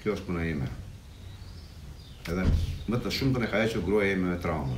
Kjo është puna ime. Edhe më të shumtën e ka hequr gruaja ime me traumën.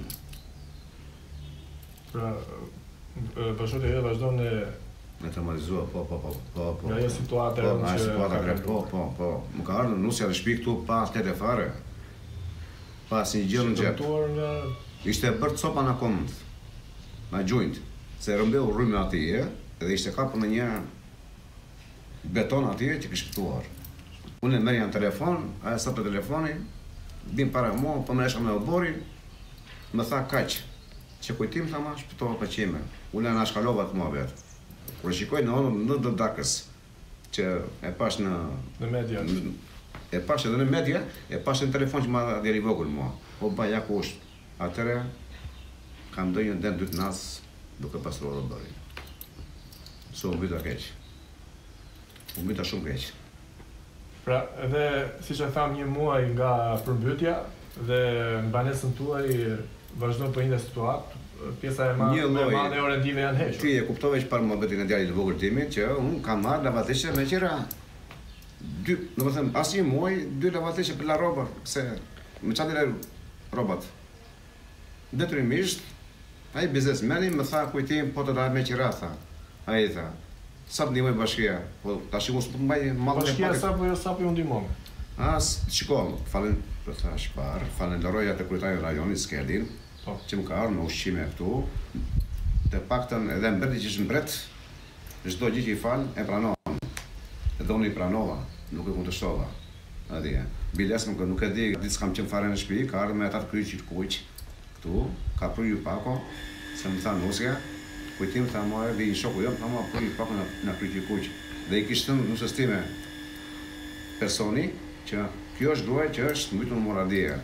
Pra, bashkëtorja jote vazhdon Me të marrizua, po. Nga ajo situata po. Më ka ardhur nusja në shtëpi këtu pa tete fare. Pa asnjë gjë në xhep. Ishte bërë copa në komend. Na gjujt. Se rëmbeu rrymë atje dhe ishte kapur në një beton atje që kishte shpëtuar. Unë merrja në telefon, ajo sa për telefonin, bim para mua, po më nesha me oborin, më tha kaq. Që kujtim thama, shpëtova pa qime. Unë na shkalova të mua vetë. Kur shikoj në Dodakës, që e pash në media. E pash edhe në media, e pash në telefon që ma deri vogël mua. Po ba ja ku është. Atëre kam ndonjë den 2 nas duke pastruar oborin. So u mbyta keq. U mbyta shumë keq. Pra, edhe siç e tham, 1 muaj nga përmbytja dhe në banesën tuaj vazhdon të njëjtë situatë. Pjesa e madhe e rendive janë hequr. Ti e kuptove që parë mohabetin e djalit të vogël timit që unë kam marrë lavatriçe me qira. Domethënë pas 1 muaj 2 lavatriçe për la rroba, se më çantë rrobat. Detyrimisht ai biznesmeni më tha kujtim po të daj me qira tha. Ai tha, sa të ndihmoj bashkia, po tash mos po mbaj mallën e bashkia sapo ju ndihmon. Shikoj, falenderoj atë kryetarin e rajonit Skeldin, që më ka ardhur me ushqime këtu, të paktën edhe mbreti që është mbret, çdo gjë që i fal e pranon. Edhe unë i pranova, nuk e kundërshtova. Atje. Biles nuk e di, ditë s'kam qenë fare në shtëpi, ka ardhur me ata të kryqit kuq këtu, ka pryer pako, se më tha nusja, kujtim tha mua edhe i shoku jam, tha mua pryer pako në kryqit kuq. Dhe i kishte thënë nusës time personi që kjo është gruaja që është mbytur në Moradije.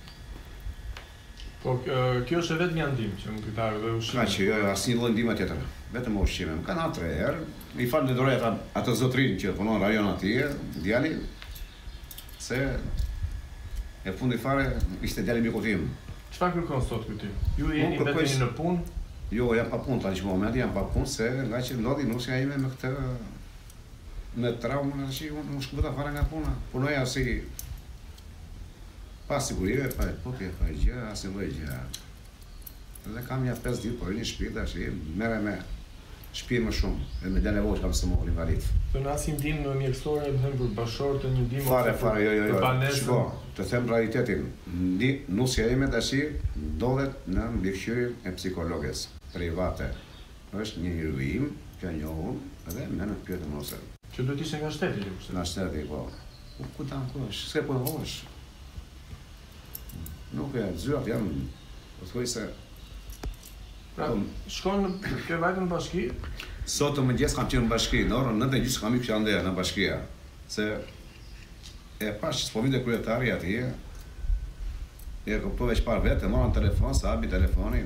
Po, kjo është vetëm një ndihmë që më kujtar dhe ushqime. Ka që jo, asnjë lloj ndihme tjetër, vetëm ushqime. Më kanë 3 herë, i falenderoj atë zotrin që punon në rajon atje, djali, se e fundi fare ishte djali miku tim. Çfarë kërkon sot ky ti? Ju jeni vetëm në punë? Jo, jam pa punë tani në moment, jam pa punë se nga që ndodhi nusja ime me këtë me traumën tash unë nuk shkëputa fare nga puna. Punoja si pa sigurime, pa putje, pa gjë, asnjë lloj gjë. Dhe kam ja 5 ditë po në shtëpi tash, merre me shtëpi më shumë, edhe me djalë vogël kam së mori invalid. Do na si ndihmë mjekësore, më thënë për bashkëshortë, një ndihmë fare, jo. Shiko, të them realitetin, nusja ime tash ndodhet në mbikëqyrjen e psikologes private. Është një njeriu që njohur edhe më në pyetje mosë. Që do të ishte nga shteti, ju nga shteti, po. Ku ta ankosh? S'ke po hosh. Nuk e zyrat janë, po thuaj se... Pra, shkon ke vajtë në bashki? Sot të mëngjes kam qenë në bashki, në orën 9:30 kam ikë që andeja në bashkia. Se e pash që s'po vinte kryetari atje, e kuptove që parë vetë, e mora në telefon, sa habi telefonin.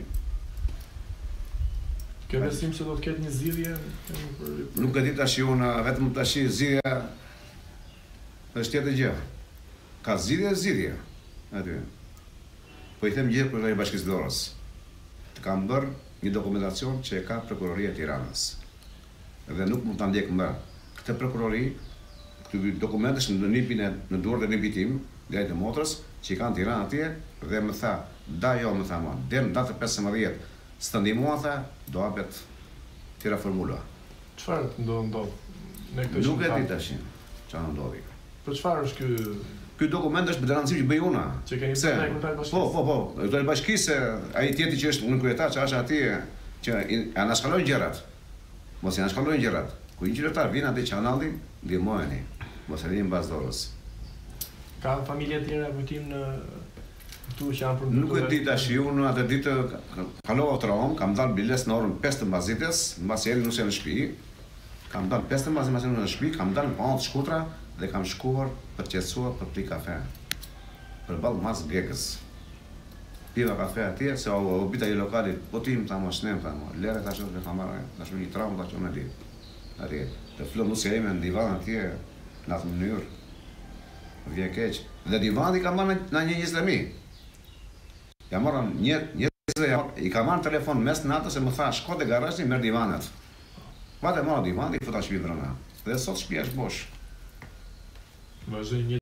Ke besim se do të ketë një zgjidhje? Nuk e di tash unë, vetëm tash zgjidhja është tjetër gjë. Ka zgjidhje aty. Po i them gjithë kryetarit Bashkisë Dorës. Të kam bërë një dokumentacion që e ka Prokuroria e Tiranës. Dhe nuk mund ta ndjek më këtë prokurori, këto dokumente në duart e nipit tim, djalit të motrës, që i kanë Tiranë atje dhe më tha, më tha mua, deri në datën 15 s'të ndihmua tha, do hapet tjera formula. Çfarë ndodh? Nuk e di tash çfarë ndodhi. Për çfarë është ky? Ky dokument është me rëndësi që bëj una. Që keni bërë me kryetarin e bashkisë? Po. Kryetari i bashkisë, ai tjetri që është në kryetar që është atje, që anashkalojnë gjërat. Mos i anashkalojnë gjërat. Kur një qytetar vjen atë çanallin, ndihmojeni. Mos e lini mbas dorës. Ka familje të tjera kujtim në këtu që janë për nuk e di tash unë atë ditë kalova traum, kam dalë biles në orën 5 të mbasdites, mbasi erdhi nusja në shtëpi. Kam dalë 5 të mbasdites në shtëpi, kam dalë në panë të shkutra dhe kam shkuar për qetësuar për pi kafe. Përballë mas Gegës. Piva kafe atje, se o bita i lokalit, po ti më tha shnem, lere tash edhe kam marrë, tash një traumë tash unë e di. Atje, të flë nusja ime në divan atje, në atë mënyrë. Vjen keq. Dhe divani ka marrë në një 20.000. Ja morën i ka marrë telefon mes natës e më tha, shko te garazhi, merr divanet. Vate marrë divan, i futa shtëpi brenda. Dhe sot shtëpia është bosh.